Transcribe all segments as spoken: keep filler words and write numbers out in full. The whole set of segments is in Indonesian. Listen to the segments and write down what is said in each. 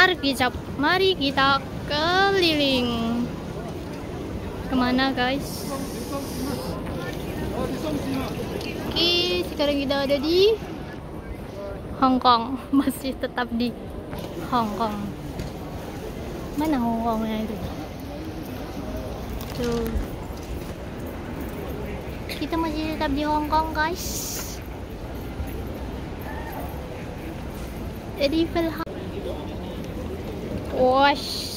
Mari kita, mari kita keliling. Kemana guys? Oke, sekarang kita ada di Hong Kong. Masih tetap di Hong Kong. Mana Hong Kongnya itu? Tuh. Kita masih tetap di Hong Kong guys. Rival Wash.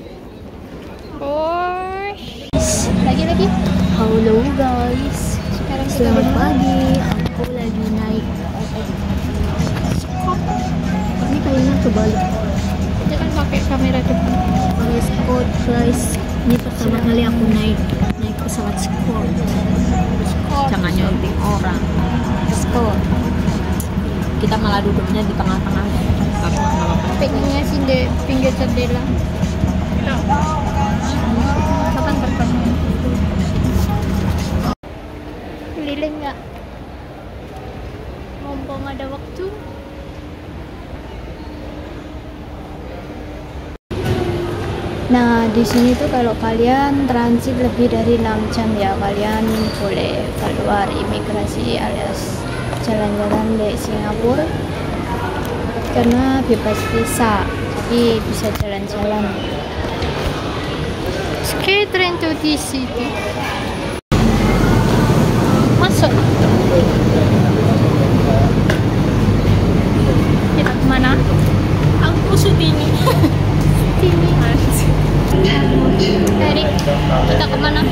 Wash. Lagi-lagi. Halo guys. Sekarang kita Selamat di- pagi. Aku lagi naik. Ini kayaknya kebalik. Dia kan pakai kamera depan. Pakai Scott guys. Ini pertama kali aku naik naik pesawat Scott. Jangan nyonting orang. Scott. Kita malah duduknya di tengah-tengah. Pengennya sih di pinggir jendela. Kapan pertama? Keliling nggak? Mumpung ada waktu. Nah, di sini tuh kalau kalian transit lebih dari enam jam ya, kalian boleh keluar imigrasi alias jalan-jalan di Singapura karena bebas visa, jadi bisa jalan-jalan. Skate train to D C T. Masuk. Kita kemana? Aku syuting. Sini. Dari kita kemana?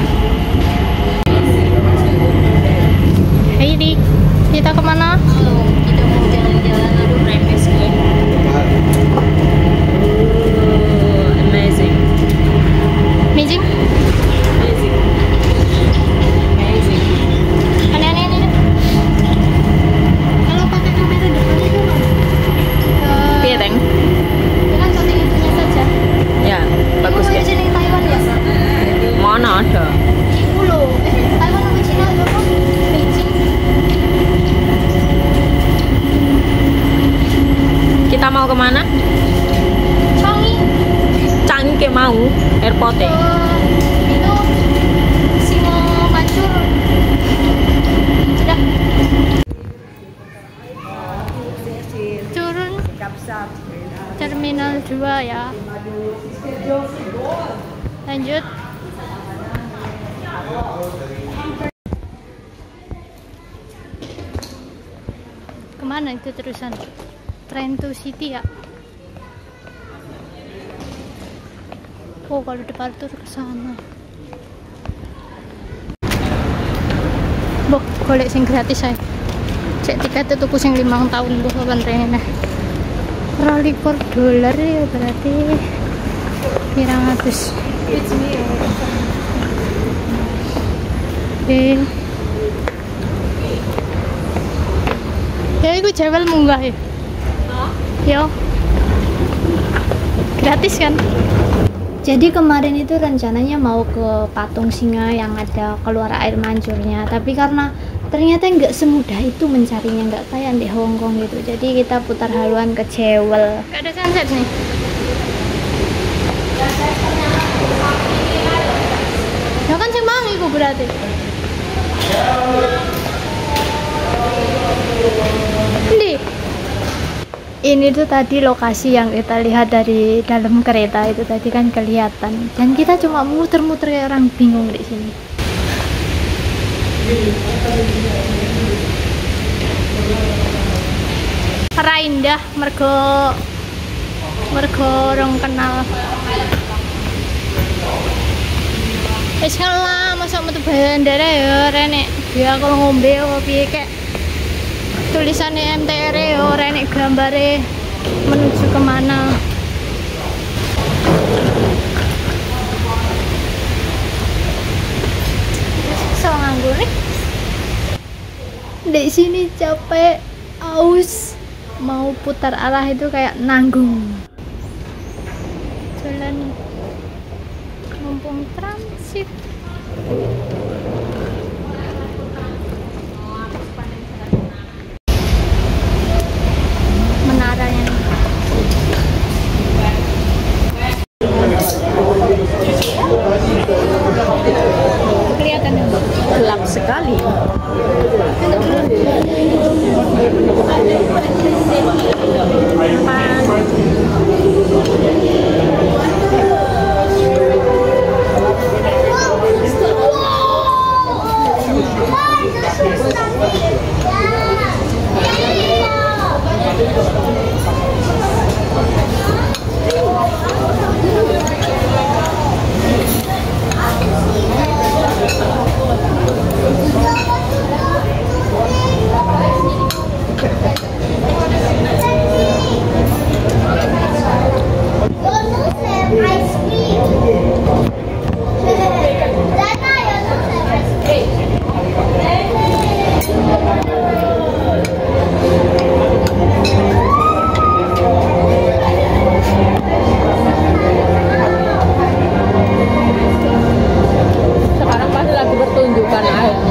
Heidi, kita kemana? Halo, kita mau jalan-jalan aduh remes gue. Amazing. Amazing? Amazing. Amazing. Aneh-aneh ini. Kalau pakai kamera depan itu loh. Eh, Pieteng. Bukan satu itunya saja. Ya, bagus Kamu ya. di sini Taiwan ya? Mana ada? Itu loh. Eh, Taiwan apa Cina itu apa? Beijing. Kita mau kemana? Changi. Changi ke mau airport Ke ya. itu Singo Mancur. Sudah. Turun Terminal dua ya. Lanjut. Kemana itu terusan? Train to City ya? Oh, kalau departur ke sana. Boh, golek sing gratis ae. Cek tiket tuku sing limang tahun boh kapan rene. Rolikur dolar ya berarti pirang atus. Eh. Ya iku jewel munggah ya. Yo. Gratis kan? Jadi kemarin itu rencananya mau ke patung singa yang ada keluar air mancurnya, tapi karena ternyata nggak semudah itu mencarinya, nggak kayak di Hong Kong gitu. Jadi kita putar haluan ke Jewel. Gak ada sunset nih. Ya kan sing mang iku berarti. Ndi? Ini tuh tadi lokasi yang kita lihat dari dalam kereta itu tadi kan kelihatan, dan kita cuma muter-muter kayak orang bingung di sini. Ora indah mergo mergo rong kenal. Wis lah, masa metu bandara ya rene. Dia kalau ngombe apa piye kek tulisannya M T R ya ora nek gambare menuju kemana. So nganggur nih. Di sini capek, aus, mau putar arah itu kayak nanggung. Jalan mumpung transit. Menaranya nih. Kelihatan ya? Gelap sekali. Sekarang pasti lagi bertunjukan akhirnya.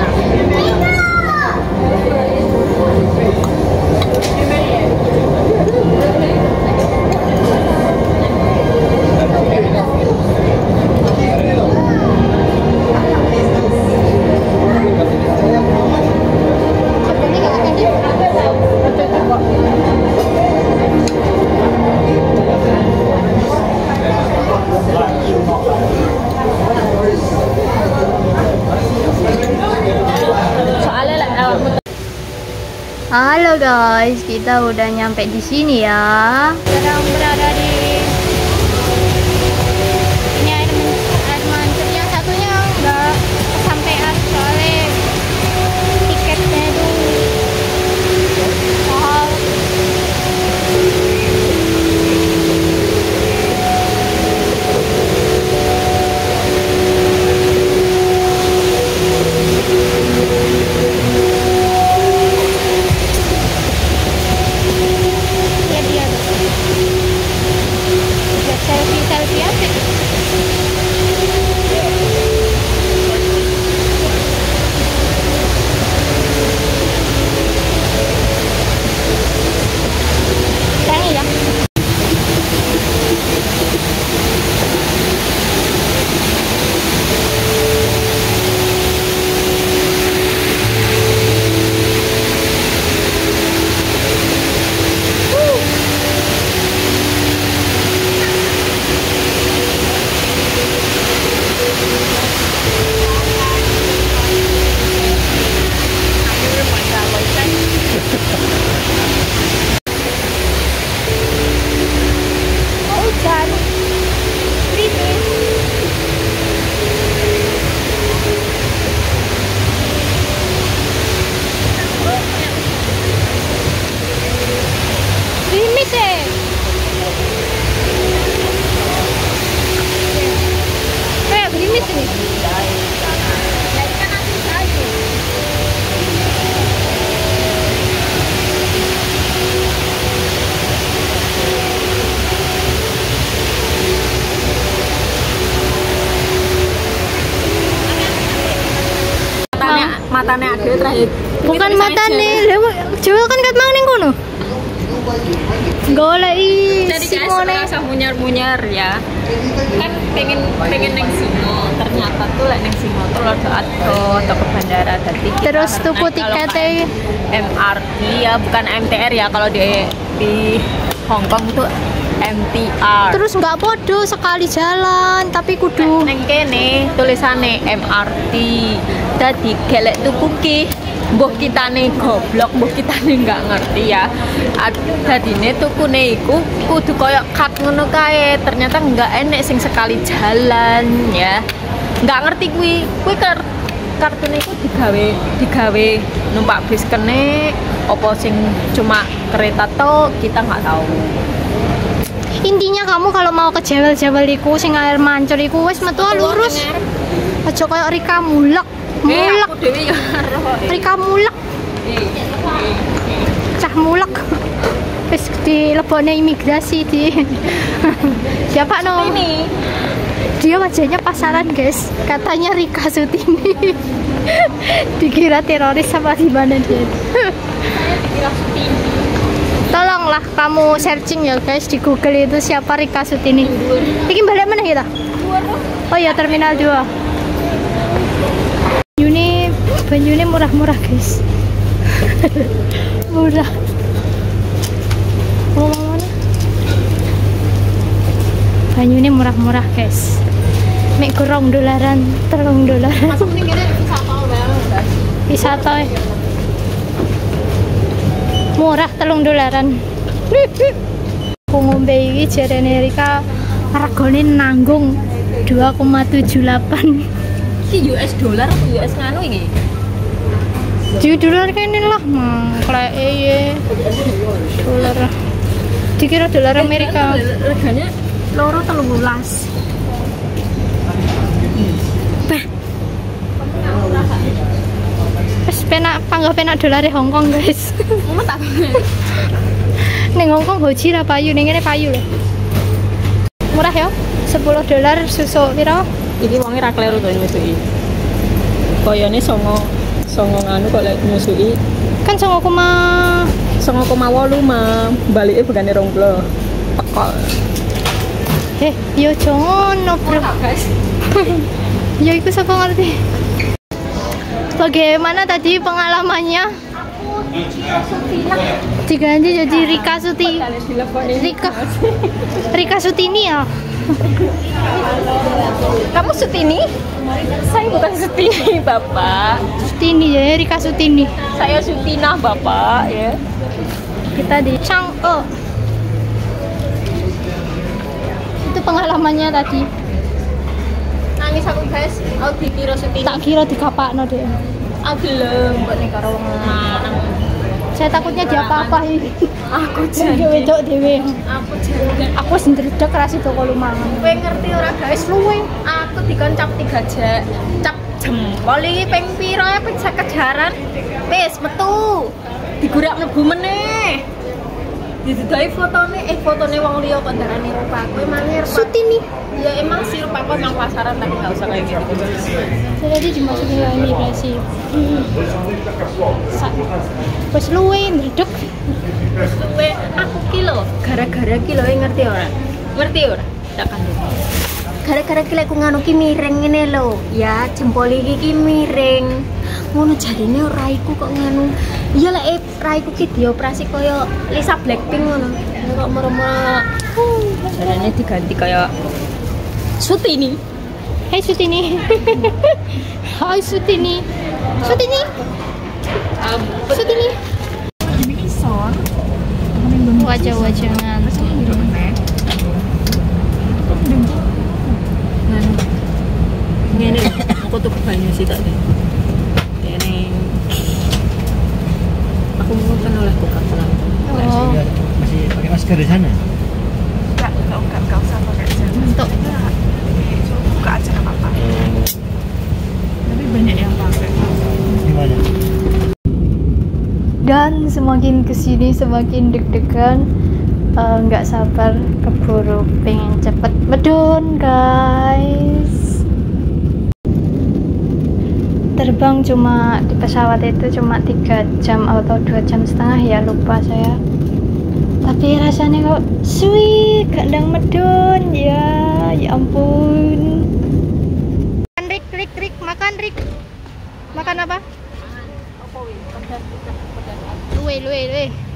Halo guys, kita udah nyampe di sini ya. Sedang berada di ini air, air mancur. Yang satunya enggak kesampean soalnya tiketnya itu mahal. Ya dia buat selfie selfie apa? Tangi ya. Hujan. Krimis. Krimis eh. Kayak krimis ini. Matanya, matanya ada terakhir. Bukan mata nih, coba kan kat mau ning kono. Goleki Jadi guys, merasa munyer-munyer ya. Kan pengen pengen neng Simo, ternyata tuh lek neng Simo tuh lodo ado atau ke bandara tadi. Terus tuku tiketnya M R T ya, bukan M T R ya. Kalau di di Hong Kong tuh M T R. terus nggak podo sekali jalan tapi kudu neng kene tulisannya M R T. Dadi gelek tuku ki mbuh kitane goblok, mbuh kitane nggak ngerti ya. Dadine tukune iku kudu koyo kat ngono kae. Ternyata nggak enek sing sekali jalan ya. Nggak ngerti kuwi. Kuwi kar kartune iku digawe digawe numpak bis kene opo sing cuma kereta tok, kita nggak tahu. intinya kamu kalau mau ke jebel-jebel iku sing air mancur iku wis metu lurus aja koyo Rika mulek Eh, mulek aku dhewe ya karo. Rika mulek cah mulek wis dilebone imigrasi di siapa no Ini dia wajahnya pasaran guys, katanya Rika Sutini dikira teroris sama di mana dia. Tolonglah kamu searching ya guys di Google itu siapa Rika Sutini. Bikin balik mana kita? Oh ya terminal dua. banyunya murah-murah guys. Murah. Mau mana? Banyunya murah-murah guys. Mek kurang dolaran, telung dolaran. Masuk nih kira wisata banget. Wisata. Murah telung dolaran. Aku ngombe iki jarene Rika regane nanggung dua koma tujuh delapan. Ki U S dollar atau U S nganu iki? Di dolar kene lah, mangkleke ye. Dolar. Dikira dolar Amerika. Regane loro telung belas. Bah. Wes penak panggah penak dolare Hong Kong, guys. Mama tak. Ning Hong Kong hoji ra payu, ning kene payu lho. Murah ya? sepuluh dolar susu piro? Iki wonge ra kleru to nyusui. Koyone songo songo nganu kok lek nyusui. Kan songo koma songo koma wolu mah, balike begane rong puluh. Pekol. Eh, yo jangan no bro. Guys. Ya itu siapa ngerti. Bagaimana tadi pengalamannya? Diganti jadi Rika Suti. Rika Rika Sutini ya. Kamu Sutini? Saya bukan Sutini, Bapak. Sutini ya, Rika Sutini. Saya Sutina, Bapak, ya. Kita di Chang'e. Itu pengalamannya tadi. Nangis aku, guys. Aku dikira Sutini. Tak kira dikapakno deh. Aku gelem kok nek karo wong lanang. Saya takutnya diapa-apain. Aku Jadi wedok dhewe. Aku jangan. Aku sendredeg ra sido kok lumangan. Kowe ngerti ora, guys? Luwe. Aku dikon cap tiga jek. Cap jempol iki ping piro ya ping seket jaran. Wis metu. Digurak mlebu meneh. Didai fotone eh fotone wong liya kok darane rupa. Kowe mangir. Sutini. Ya emang sih rupa aku emang pasaran tapi enggak usah kayak gitu. Jadi dimasukin ke imigrasi. Wes luwe ndredeg. Terus luwe aku kilo gara-gara kilo ngerti ora? Ngerti ora? Tak kandung. Gara-gara kilo aku nganu ki miring ngene lho. Ya, jempol iki ki miring. Ngono jarine raiku kok nganu. Iya lek eh, raiku ki dioperasi koyo Lisa Blackpink ngono. Kok merem-merem. Jarane diganti kaya Sutini. Hai Sutini. Hai Sutini. Sutini. Um, Sutini. Wajah-wajah ngantuk. Ngene aku tuh banyu sih tak deh. Ini aku mau kan oleh buka pelan. Oh, Masih pakai masker di sana? Enggak, enggak, enggak, enggak usah pakai jas. untuk Buka aja nggak apa-apa. Tapi banyak yang pakai. Gimana? dan semakin kesini semakin deg-degan, nggak uh, sabar keburu pengen cepet medun guys. Terbang cuma di pesawat itu cuma tiga jam atau dua jam setengah ya, lupa saya, tapi rasanya kok sweet, kadang medun ya, ya ampun. Rik Rik Rik makan Rik, makan apa? Luwe luwe luwe